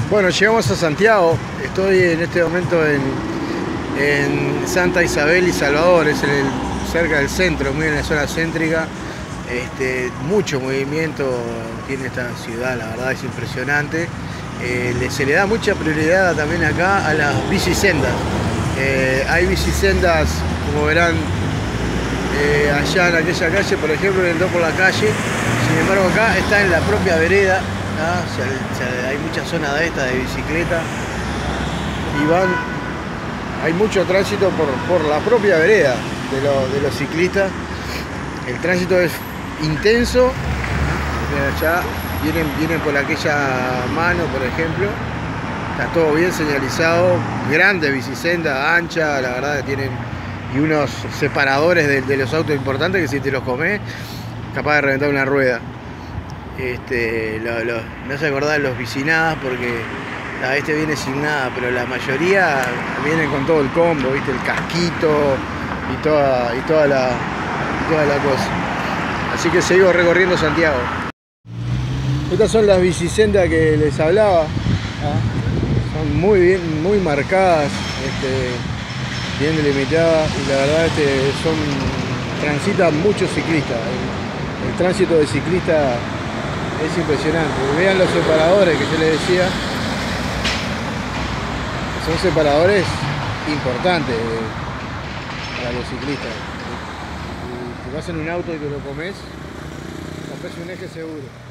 Bueno, llegamos a Santiago. Estoy en este momento en Santa Isabel y Salvador, cerca del centro, muy en la zona céntrica. Mucho movimiento tiene esta ciudad, la verdad es impresionante. Se le da mucha prioridad también acá a las bicisendas. Hay bicisendas, como verán, allá en aquella calle, por ejemplo, entró por la calle. Sin embargo, acá está en la propia vereda. Hay muchas zonas de bicicleta y hay mucho tránsito por la propia vereda de los ciclistas. El tránsito es intenso. Allá vienen por aquella mano, por ejemplo. Está todo bien señalizado, grande bicisenda, ancha, la verdad que tienen, y unos separadores de los autos importantes que si te los comes, capaz de reventar una rueda. No se acordaban los bicinadas porque este viene sin nada, pero la mayoría vienen con todo el combo, ¿viste? El casquito y toda la cosa. Así que sigo recorriendo Santiago. Estas son las bicisendas que les hablaba. Son muy marcadas, bien delimitadas, y la verdad transitan muchos ciclistas. El tránsito de ciclistas es impresionante. Vean los separadores que yo les decía. Son separadores importantes para los ciclistas. Si vas en un auto y te lo comes, rompes un eje seguro.